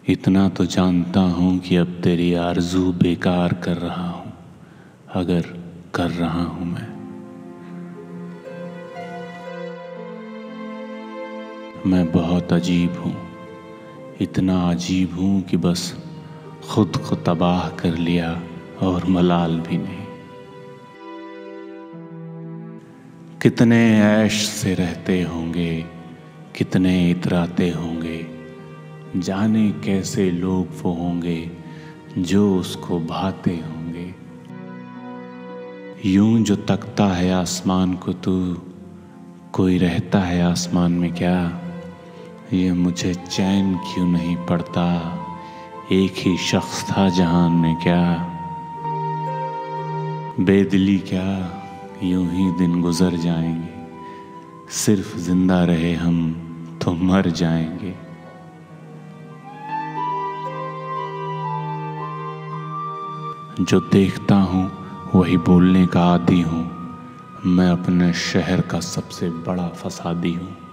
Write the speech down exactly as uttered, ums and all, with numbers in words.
इतना तो जानता हूँ कि अब तेरी आरज़ू बेकार कर रहा हूँ, अगर कर रहा हूँ मैं। मैं बहुत अजीब हूँ, इतना अजीब हूँ कि बस खुद को तबाह कर लिया और मलाल भी नहीं। कितने ऐश से रहते होंगे, कितने इतराते होंगे, जाने कैसे लोग वो होंगे जो उसको भाते होंगे। यूं जो तकता है आसमान को तू, कोई रहता है आसमान में क्या? ये मुझे चैन क्यों नहीं पड़ता, एक ही शख्स था जहान में क्या? बेदिली क्या, यूं ही दिन गुजर जाएंगे, सिर्फ जिंदा रहे हम तो मर जाएंगे। जो देखता हूँ वही बोलने का आदी हूँ, मैं अपने शहर का सबसे बड़ा फसादी हूँ।